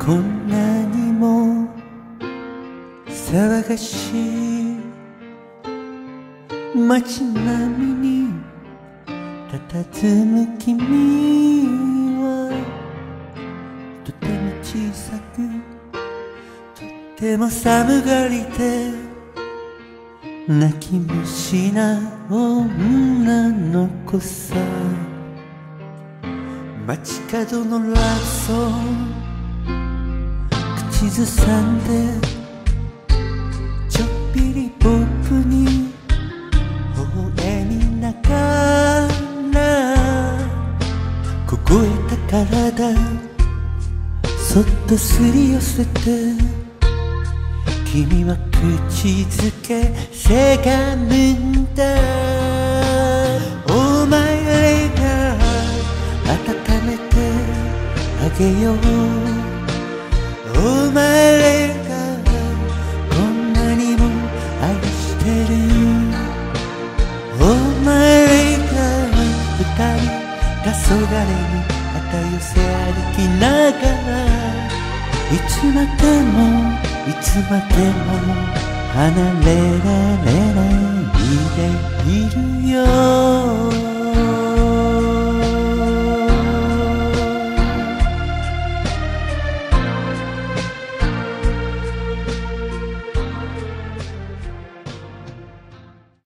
こんなにも騒がしい街並みに佇む君はとても小さくとても寒がりで泣き虫な女の子さ。街角のラブソング口ずさんでちょっぴり僕に微笑みながら凍えた体そっとすり寄せて君は口づけせがむんだ。お前が温めてあげよう。お前がこんなにも愛してる。お前が二人黄昏に肩寄せ歩きながらいつまでもいつまでも離れられないでいるよ。